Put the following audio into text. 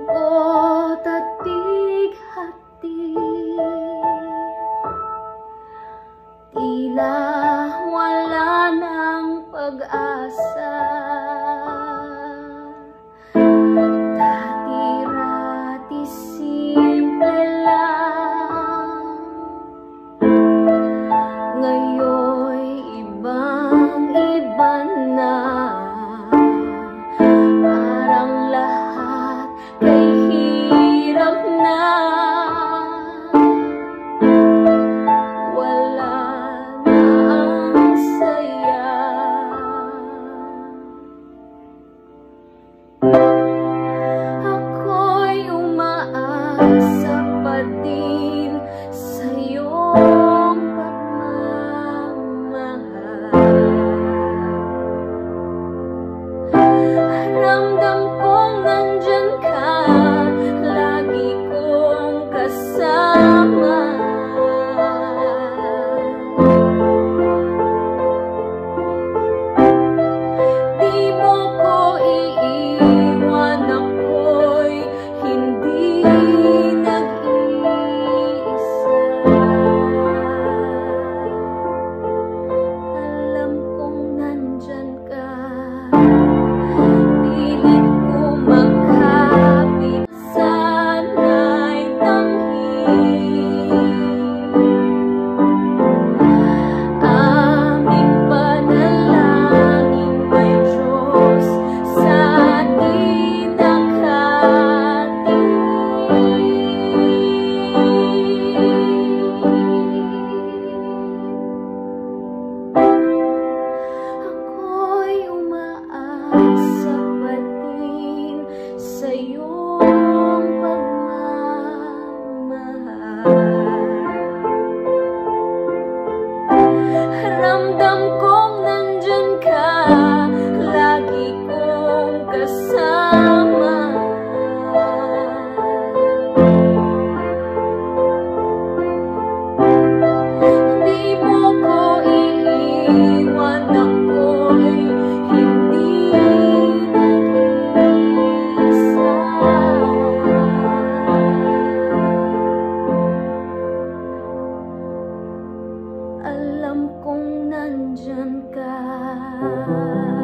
lungkot at bighati, tila wala ng pag-asa. Dati-rati simple lang, ngayon'y ibang-iba na. Parang lahat kay hirap na, wala na ang saya. Ako'y umaasa pa din sa iyong pagmamahal. Ramdam kong nandyan ka, lagi kong kasama. Di mo ko iiwan, ako'y hindi nag-iisa. Alam kong nandyan ka, pilit ko magkapit, sana'y tanghing. Aming panalangin, may Diyos sa atin nakatingin. Ako'y umaasa pa din sa iyong pagmamahal. Ramdam kong nandyan ka, lagi kong kasama. Di mo ko iiwan, ako'y hindi nag-iisa. Alam kong nandyan ka.